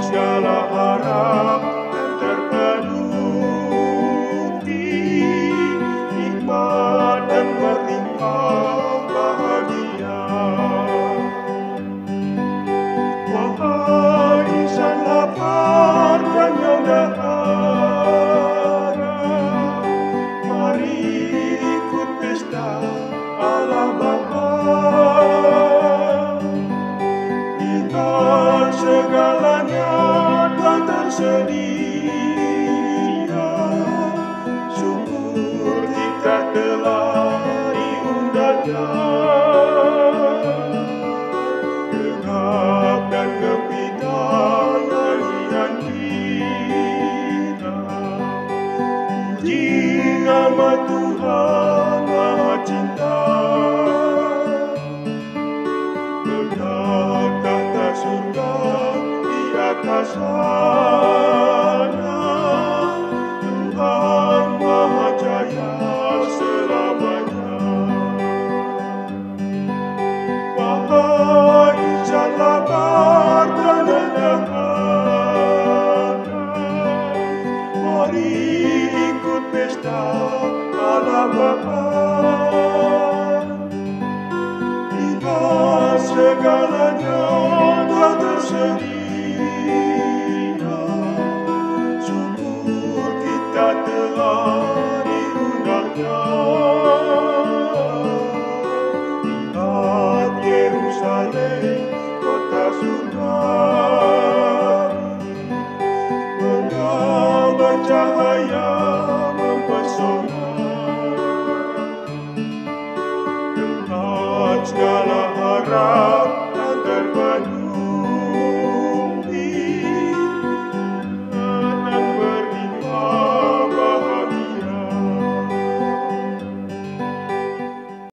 segala harap dan terpenuhi, nikmat dan berlimpah bahagia. Wahai insan lapar dan yang dahaga, mari ikut pesta Allah Bapa. Lihat segalanya telah tersedia, syukur kita telah diundangnya. Gegap dan gembira nyanyian kita, puji nama Tuhan Maha Cinta. Tegak tahta surga di atas sana, Tuhan Maha Jaya selamanya. Wahai insan lapar dan dahaga, mari ikut pesta Allah Bapa. Lihat segalanya telah tersedia, syukur kita telah diundangnya. Lihat Yerusalem, kota surga, megah bercahaya mempesona. Tempat